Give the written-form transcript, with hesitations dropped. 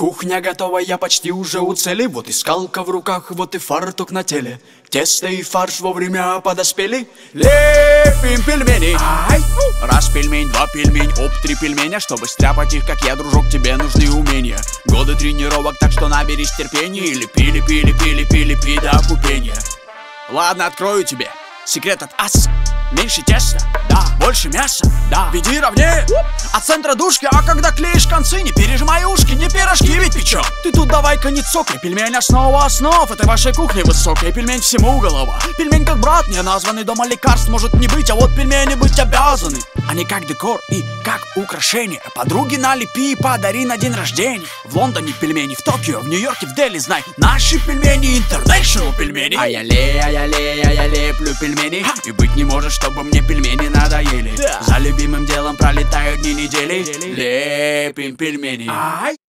Кухня готова, я почти уже у цели. Вот и скалка в руках, вот и фартук на теле. Тесто и фарш вовремя подоспели. Лепим пельмени. Раз пельмень, два пельмень, оп, три пельменя. Чтобы стряпать их, как я, дружок, тебе нужны умения. Годы тренировок, так что наберись терпения. И лепи, лепи, лепи, лепи, лепи до опупения. Ладно, открою тебе секрет от аса. Меньше теста, да, больше мяса, да. Веди ровнее от центра дужки. А когда клеишь концы, не пережимай ушки. Не пирожки ведь печем. Ты тут давай-ка не цокай. Пельмень основа основ этой вашей кухни высокой. Пельмень всему голова. Пельмень как брат не названный. Дома лекарств может не быть, а вот пельмени быть обязаны. Они как декор и как украшение. Подруге налепи и подари на день рождения. В Лондоне пельмени, в Токио, в Нью-Йорке, в Дели, знай. Наши пельмени, international пельмени. А я леплю пельмени. И быть не может, чтобы мне пельмени надоели. За любимым делом пролетают дни недели. Лепим пельмени.